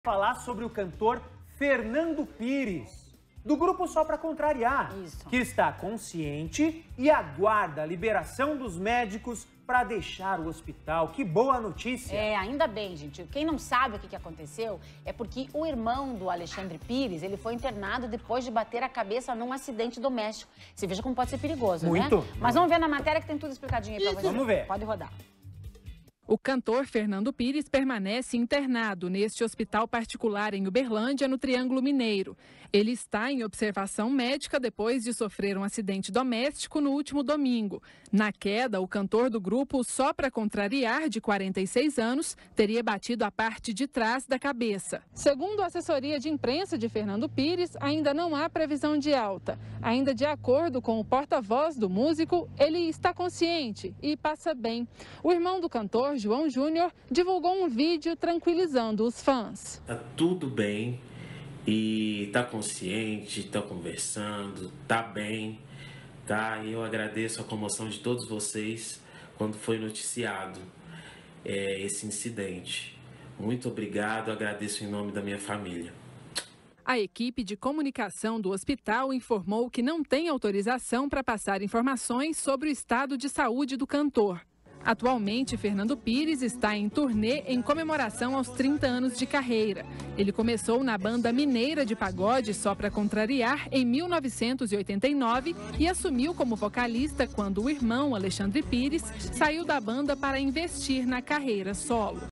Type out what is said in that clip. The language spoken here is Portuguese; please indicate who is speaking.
Speaker 1: Falar sobre o cantor Fernando Pires, do grupo Só Pra Contrariar, que está consciente e aguarda a liberação dos médicos para deixar o hospital. Que boa notícia!
Speaker 2: Ainda bem, gente. Quem não sabe o que aconteceu é porque o irmão do Alexandre Pires, ele foi internado depois de bater a cabeça num acidente doméstico. Você veja como pode ser perigoso,
Speaker 1: Muito.
Speaker 2: né? Mas vamos ver na matéria que tem tudo explicadinho aí pra você.
Speaker 1: Vamos ver.
Speaker 2: Pode rodar.
Speaker 3: O cantor Fernando Pires permanece internado neste hospital particular em Uberlândia, no Triângulo Mineiro. Ele está em observação médica depois de sofrer um acidente doméstico no último domingo. Na queda, o cantor do grupo Só Pra Contrariar, de 46 anos, teria batido a parte de trás da cabeça. Segundo a assessoria de imprensa de Fernando Pires, ainda não há previsão de alta. Ainda de acordo com o porta-voz do músico, ele está consciente e passa bem. O irmão do cantor, João Júnior, divulgou um vídeo tranquilizando os fãs.
Speaker 4: Tá tudo bem e tá consciente, tá conversando, tá bem, tá? E eu agradeço a comoção de todos vocês quando foi noticiado esse incidente. Muito obrigado, agradeço em nome da minha família.
Speaker 3: A equipe de comunicação do hospital informou que não tem autorização para passar informações sobre o estado de saúde do cantor. Atualmente, Fernando Pires está em turnê em comemoração aos 30 anos de carreira. Ele começou na banda mineira de pagode Só Pra Contrariar em 1989 e assumiu como vocalista quando o irmão, Alexandre Pires, saiu da banda para investir na carreira solo.